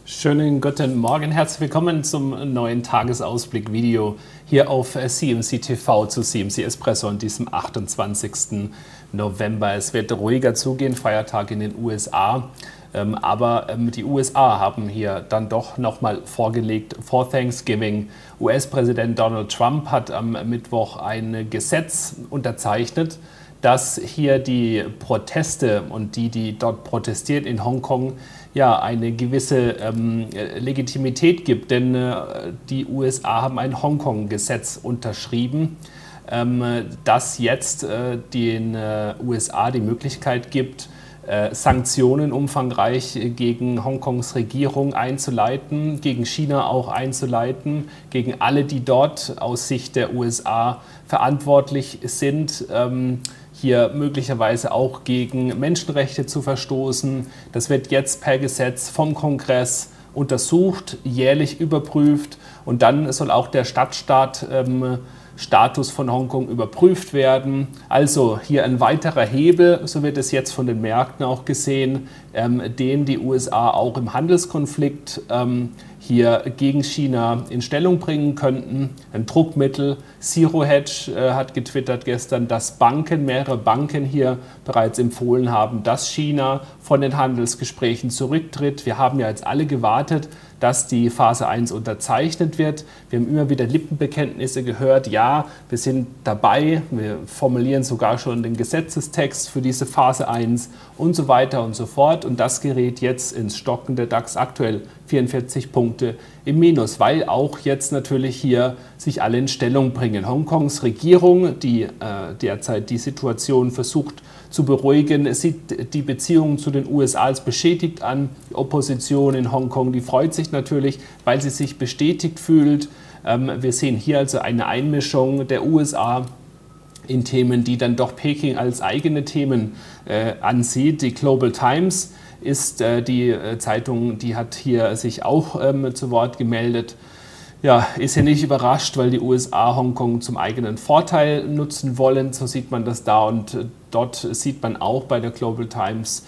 Schönen guten Morgen, herzlich willkommen zum neuen Tagesausblick-Video hier auf CMC TV zu CMC Espresso an diesem 28. November. Es wird ruhiger zugehen, Feiertag in den USA, aber die USA haben hier dann doch nochmal vorgelegt vor Thanksgiving. US-Präsident Donald Trump hat am Mittwoch ein Gesetz unterzeichnet, dass hier die Proteste und die dort protestieren in Hongkong ja eine gewisse Legitimität gibt, denn die USA haben ein Hongkong-Gesetz unterschrieben, das jetzt den USA die Möglichkeit gibt, Sanktionen umfangreich gegen Hongkongs Regierung einzuleiten, gegen China auch einzuleiten, gegen alle, die dort aus Sicht der USA verantwortlich sind, hier möglicherweise auch gegen Menschenrechte zu verstoßen. Das wird jetzt per Gesetz vom Kongress untersucht, jährlich überprüft und dann soll auch der Stadtstaat-Status von Hongkong überprüft werden. Also hier ein weiterer Hebel, so wird es jetzt von den Märkten auch gesehen, den die USA auch im Handelskonflikt hier gegen China in Stellung bringen könnten. Ein Druckmittel. Zero Hedge hat getwittert gestern, dass mehrere Banken hier bereits empfohlen haben, dass China von den Handelsgesprächen zurücktritt. Wir haben ja jetzt alle gewartet, dass die Phase 1 unterzeichnet wird. Wir haben immer wieder Lippenbekenntnisse gehört, ja, wir sind dabei, wir formulieren sogar schon den Gesetzestext für diese Phase 1 und so weiter und so fort. Und das gerät jetzt ins Stocken. Der DAX aktuell 44 Punkte im Minus, weil auch jetzt natürlich hier sich alle in Stellung bringen. Hongkongs Regierung, die derzeit die Situation versucht zu beruhigen, sieht die Beziehungen zu den USA als beschädigt an. Die Opposition in Hongkong, die freut sich natürlich, weil sie sich bestätigt fühlt. Wir sehen hier also eine Einmischung der USA in Themen, die dann doch Peking als eigene Themen ansieht. Die Global Times ist die Zeitung, die hat hier sich auch zu Wort gemeldet. Ja, ist ja nicht überrascht, weil die USA Hongkong zum eigenen Vorteil nutzen wollen. So sieht man das da und dort sieht man auch bei der Global Times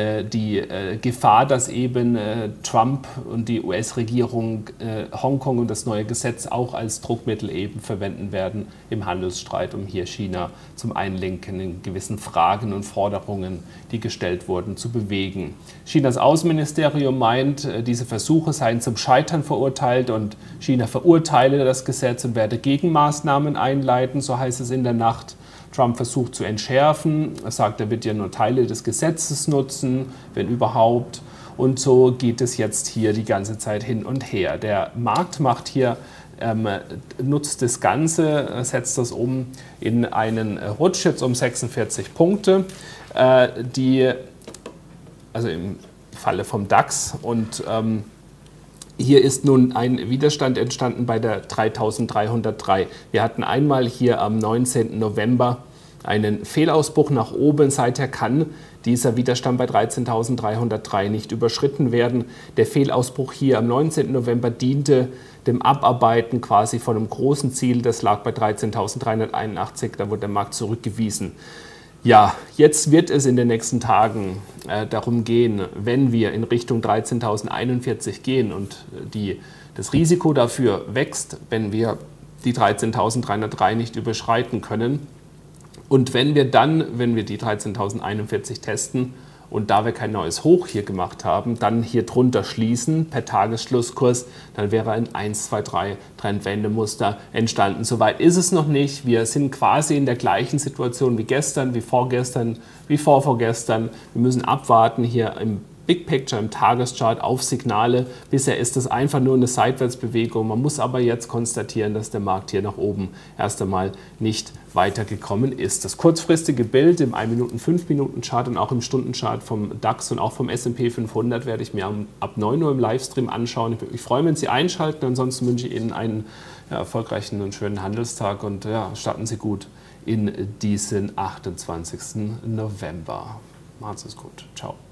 die Gefahr, dass eben Trump und die US-Regierung Hongkong und das neue Gesetz auch als Druckmittel eben verwenden werden im Handelsstreit, um hier China zum Einlenken in gewissen Fragen und Forderungen, die gestellt wurden, zu bewegen. Chinas Außenministerium meint, diese Versuche seien zum Scheitern verurteilt und China verurteile das Gesetz und werde Gegenmaßnahmen einleiten, so heißt es in der Nacht. Trump versucht zu entschärfen, er sagt, er wird ja nur Teile des Gesetzes nutzen, wenn überhaupt. Und so geht es jetzt hier die ganze Zeit hin und her. Der Markt macht hier, nutzt das Ganze, setzt das um in einen Rutsch jetzt um 46 Punkte, also im Falle vom DAX. Und hier ist nun ein Widerstand entstanden bei der 3303. Wir hatten einmal hier am 19. November einen Fehlausbruch nach oben. Seither kann dieser Widerstand bei 13.303 nicht überschritten werden. Der Fehlausbruch hier am 19. November diente dem Abarbeiten quasi von einem großen Ziel. Das lag bei 13.381. Da wurde der Markt zurückgewiesen. Ja, jetzt wird es in den nächsten Tagen darum gehen, wenn wir in Richtung 13.041 gehen und das Risiko dafür wächst, wenn wir die 13.303 nicht überschreiten können. Und wenn wir die 13.041 testen und da wir kein neues Hoch hier gemacht haben, dann hier drunter schließen per Tagesschlusskurs, dann wäre ein 1, 2, 3 Trendwendemuster entstanden. Soweit ist es noch nicht. Wir sind quasi in der gleichen Situation wie gestern, wie vorgestern, wie vorvorgestern. Wir müssen abwarten hier im Big Picture, im Tageschart auf Signale. Bisher ist das einfach nur eine Seitwärtsbewegung. Man muss aber jetzt konstatieren, dass der Markt hier nach oben erst einmal nicht weitergekommen ist. Das kurzfristige Bild im 1-Minuten-, 5-Minuten-Chart und auch im Stundenchart vom DAX und auch vom S&P 500 werde ich mir ab 9 Uhr im Livestream anschauen. Ich freue mich, wenn Sie einschalten. Ansonsten wünsche ich Ihnen einen erfolgreichen und schönen Handelstag und starten Sie gut in diesen 28. November. Machen Sie es gut. Ciao.